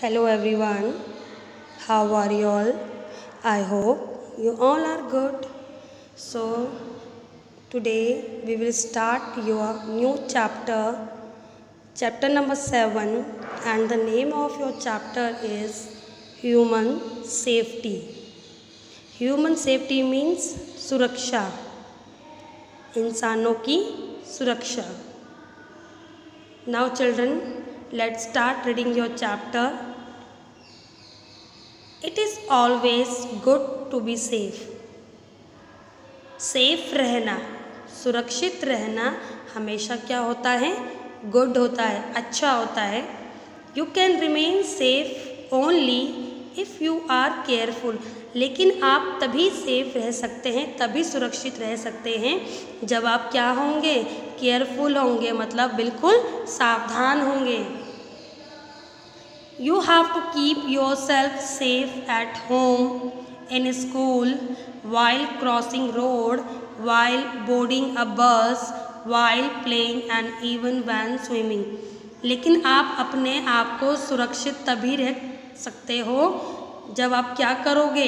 Hello everyone, how are you all? I hope you all are good. So today we will start your new chapter number 7, and the name of your chapter is Human Safety. Human safety means सुरक्षा, इंसानों की सुरक्षा. Now children, let's start reading your chapter. It is always good to be safe. Safe रहना, सुरक्षित रहना हमेशा क्या होता है? गुड होता है, अच्छा होता है. You can remain safe only if you are careful. लेकिन आप तभी सेफ रह सकते हैं, तभी सुरक्षित रह सकते हैं जब आप क्या होंगे? केयरफुल होंगे, मतलब बिल्कुल सावधान होंगे. You have to keep yourself safe at home, in school, while crossing road, while boarding a bus, while playing and even when swimming. लेकिन आप अपने आप को सुरक्षित तभी रख सकते हो जब आप क्या करोगे?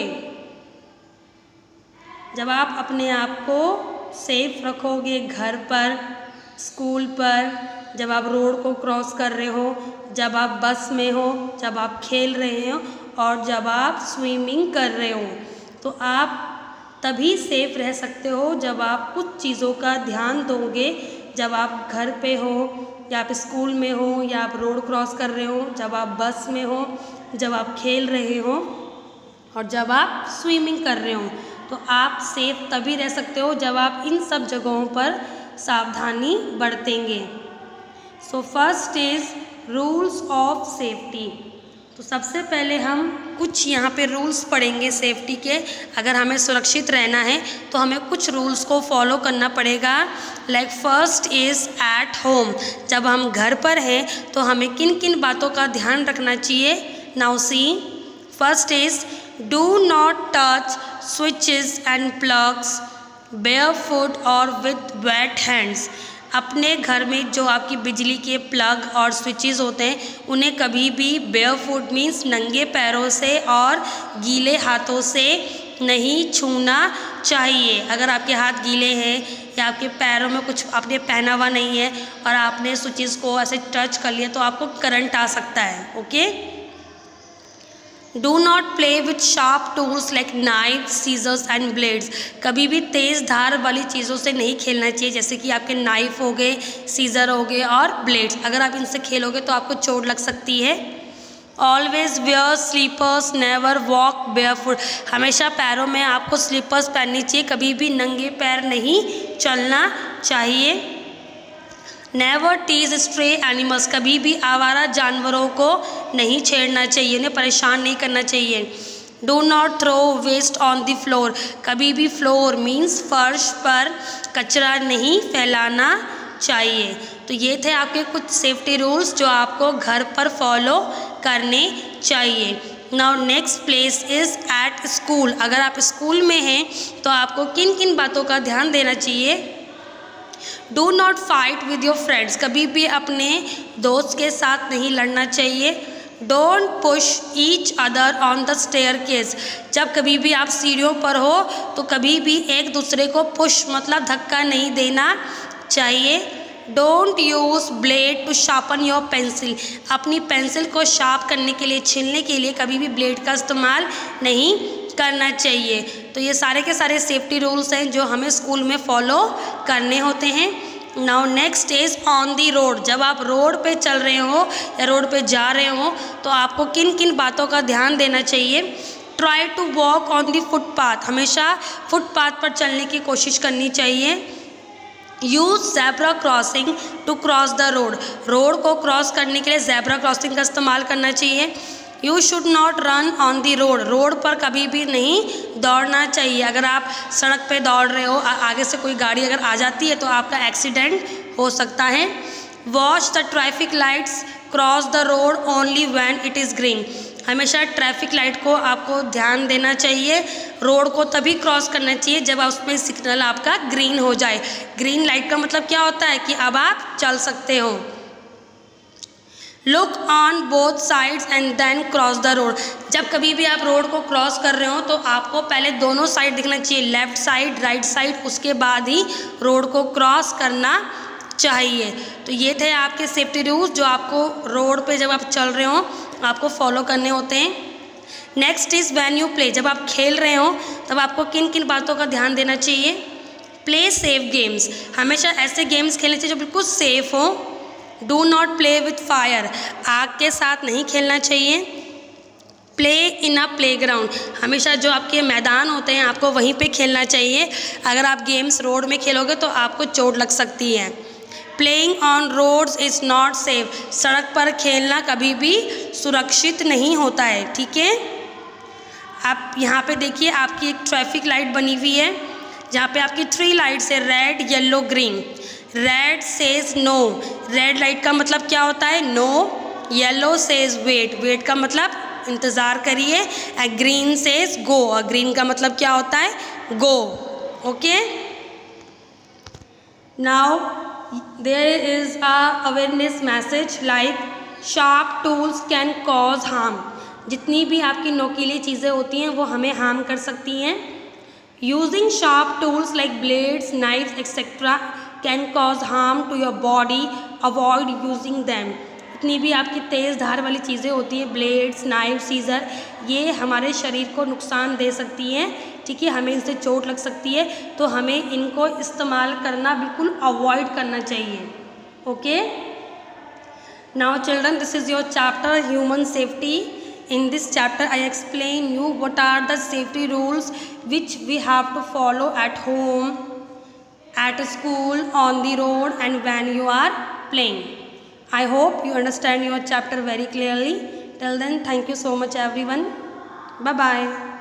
जब आप अपने आप को सेफ रखोगे घर पर, स्कूल पर, जब आप रोड को क्रॉस कर रहे हो, जब आप बस में हो, जब आप खेल रहे हो और जब आप स्विमिंग कर रहे हो. तो आप तभी सेफ रह सकते हो जब आप कुछ चीज़ों का ध्यान दोगे. जब आप घर पे हो, या आप स्कूल में हो, या आप रोड क्रॉस कर रहे हो, जब आप बस में हो, जब आप खेल रहे हो और जब आप स्विमिंग कर रहे हो. तो आप सेफ तभी रह सकते हो जब आप इन सब जगहों पर सावधानी बरतेंगे. So first is rules of safety. तो सबसे पहले हम कुछ यहाँ पे रूल्स पढ़ेंगे सेफ्टी के. अगर हमें सुरक्षित रहना है तो हमें कुछ रूल्स को फॉलो करना पड़ेगा. Like first is at home. जब हम घर पर हैं तो हमें किन किन बातों का ध्यान रखना चाहिए? Now see, first is do not touch switches and plugs barefoot और विथ वेट हैंड्स. अपने घर में जो आपकी बिजली के प्लग और स्विचेस होते हैं उन्हें कभी भी बेयरफुट मीन्स नंगे पैरों से और गीले हाथों से नहीं छूना चाहिए. अगर आपके हाथ गीले हैं या आपके पैरों में कुछ आपने पहना हुआ नहीं है और आपने स्विचेस को ऐसे टच कर लिया तो आपको करंट आ सकता है. Okay. Do not play with sharp tools like knife, scissors and blades. कभी भी तेज़ धार वाली चीज़ों से नहीं खेलना चाहिए, जैसे कि आपके नाइफ हो गए, सीजर हो गए और ब्लेड्स. अगर आप इनसे खेलोगे तो आपको चोट लग सकती है. Always wear slippers, never walk barefoot. हमेशा पैरों में आपको स्लीपर्स पहननी चाहिए, कभी भी नंगे पैर नहीं चलना चाहिए. Never tease stray animals. कभी भी आवारा जानवरों को नहीं छेड़ना चाहिए, उन्हें परेशान नहीं करना चाहिए. Do not throw waste on the floor. कभी भी फ्लोर मीन्स फर्श पर कचरा नहीं फैलाना चाहिए. तो ये थे आपके कुछ सेफ्टी रूल्स जो आपको घर पर फॉलो करने चाहिए. Now next place is at school. अगर आप स्कूल में हैं तो आपको किन किन बातों का ध्यान देना चाहिए? Do not fight with your friends. कभी भी अपने दोस्त के साथ नहीं लड़ना चाहिए. Don't push each other on the staircase. जब कभी भी आप सीढ़ियों पर हो तो कभी भी एक दूसरे को पुश मतलब धक्का नहीं देना चाहिए. Don't use blade to sharpen your pencil. अपनी पेंसिल को शार्प करने के लिए, छीलने के लिए कभी भी ब्लेड का इस्तेमाल नहीं करना चाहिए. तो ये सारे के सारे सेफ्टी रूल्स हैं जो हमें स्कूल में फॉलो करने होते हैं. Now next is on the road. जब आप रोड पे चल रहे हो या रोड पे जा रहे हो तो आपको किन किन बातों का ध्यान देना चाहिए? Try to walk on the footpath. हमेशा फुटपाथ पर चलने की कोशिश करनी चाहिए. Use zebra crossing to cross the road. Road को क्रॉस करने के लिए ज़ेब्रा क्रॉसिंग का इस्तेमाल करना चाहिए. You should not run on the road. Road पर कभी भी नहीं दौड़ना चाहिए. अगर आप सड़क पे दौड़ रहे हो, आगे से कोई गाड़ी अगर आ जाती है तो आपका एक्सीडेंट हो सकता है. Watch the traffic lights, cross the road only when it is green. हमेशा ट्रैफिक लाइट को आपको ध्यान देना चाहिए. रोड को तभी क्रॉस करना चाहिए जब उसमें सिग्नल आपका ग्रीन हो जाए. ग्रीन लाइट का मतलब क्या होता है कि अब आप चल सकते हो. Look on both sides and then cross the road. जब कभी भी आप रोड को क्रॉस कर रहे हो तो आपको पहले दोनों साइड दिखना चाहिए, लेफ़्ट साइड, राइट साइड, उसके बाद ही रोड को क्रॉस करना चाहिए। तो ये थे आपके सेफ्टी रूल्स जो आपको रोड पे जब आप चल रहे हो आपको फॉलो करने होते हैं। Next is when you play. जब आप खेल रहे हो तब आपको किन किन बातों का ध्यान देना चाहिए। Play safe games. हमेशा ऐसे गेम्स खेलने चाहिए जो बिल्कुल सेफ़ हो। Do not play with fire. आग के साथ नहीं खेलना चाहिए। Play in a playground. हमेशा जो आपके मैदान होते हैं आपको वहीं पे खेलना चाहिए। अगर आप गेम्स रोड में खेलोगे तो आपको चोट लग सकती है। Playing on roads is not safe. सड़क पर खेलना कभी भी सुरक्षित नहीं होता है, ठीक है। आप यहाँ पे देखिए आपकी एक ट्रैफिक लाइट बनी हुई है जहाँ पे आपकी 3 लाइट्स है, red, yellow, green. Red says no. Red light का मतलब क्या होता है, no. Yellow says wait. Wait का मतलब इंतज़ार करिए। And green says go. और ग्रीन का मतलब क्या होता है, go. Okay, now there is a awareness message like sharp tools can cause harm. जितनी भी आपकी नोकीली चीज़ें होती हैं वो हमें हार्म कर सकती हैं। Using sharp tools like blades, knives etcetera can cause harm to your body, avoid using them. जितनी भी आपकी तेज़ धार वाली चीज़ें होती हैं, ब्लेड्स, नाइफ, सीज़र, ये हमारे शरीर को नुकसान दे सकती हैं, ठीक है। हमें इनसे चोट लग सकती है तो हमें इनको इस्तेमाल करना बिल्कुल अवॉइड करना चाहिए। Okay, now children, this is your chapter human safety. In this chapter I explain you what are the safety rules which we have to follow at home, at school, on the road and when you are playing. I hope you understand your chapter very clearly. Till then, thank you so much everyone. Bye bye.